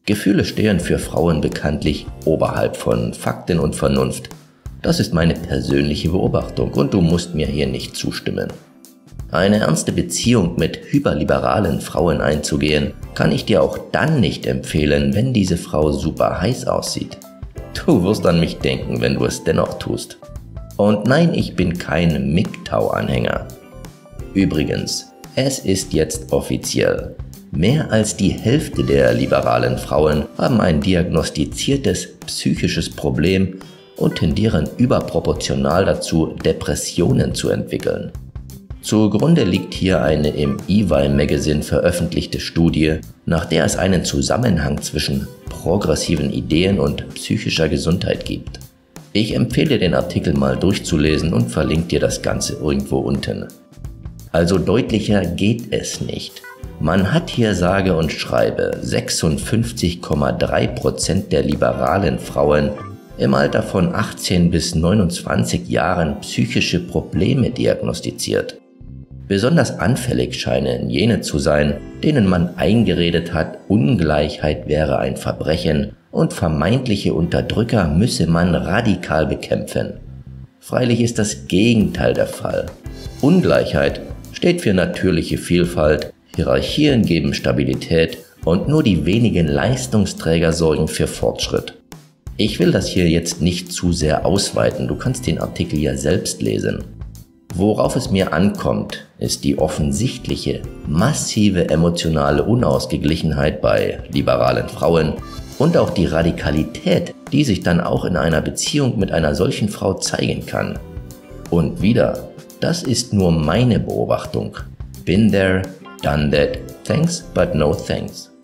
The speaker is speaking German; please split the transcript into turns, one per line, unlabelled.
Gefühle stehen für Frauen bekanntlich oberhalb von Fakten und Vernunft. Das ist meine persönliche Beobachtung und du musst mir hier nicht zustimmen. Eine ernste Beziehung mit hyperliberalen Frauen einzugehen, kann ich dir auch dann nicht empfehlen, wenn diese Frau super heiß aussieht. Du wirst an mich denken, wenn du es dennoch tust. Und nein, ich bin kein MGTOW-Anhänger. Übrigens, es ist jetzt offiziell. Mehr als die Hälfte der liberalen Frauen haben ein diagnostiziertes psychisches Problem und tendieren überproportional dazu, Depressionen zu entwickeln. Zugrunde liegt hier eine im EY Magazine veröffentlichte Studie, nach der es einen Zusammenhang zwischen progressiven Ideen und psychischer Gesundheit gibt. Ich empfehle den Artikel mal durchzulesen und verlinke dir das Ganze irgendwo unten. Also deutlicher geht es nicht. Man hat hier sage und schreibe 56,3% der liberalen Frauen im Alter von 18 bis 29 Jahren psychische Probleme diagnostiziert. Besonders anfällig scheinen jene zu sein, denen man eingeredet hat, Ungleichheit wäre ein Verbrechen und vermeintliche Unterdrücker müsse man radikal bekämpfen. Freilich ist das Gegenteil der Fall. Ungleichheit steht für natürliche Vielfalt, Hierarchien geben Stabilität und nur die wenigen Leistungsträger sorgen für Fortschritt. Ich will das hier jetzt nicht zu sehr ausweiten, du kannst den Artikel ja selbst lesen. Worauf es mir ankommt, ist die offensichtliche, massive emotionale Unausgeglichenheit bei liberalen Frauen und auch die Radikalität, die sich dann auch in einer Beziehung mit einer solchen Frau zeigen kann. Und wieder, das ist nur meine Beobachtung. Been there, done that, thanks but no thanks.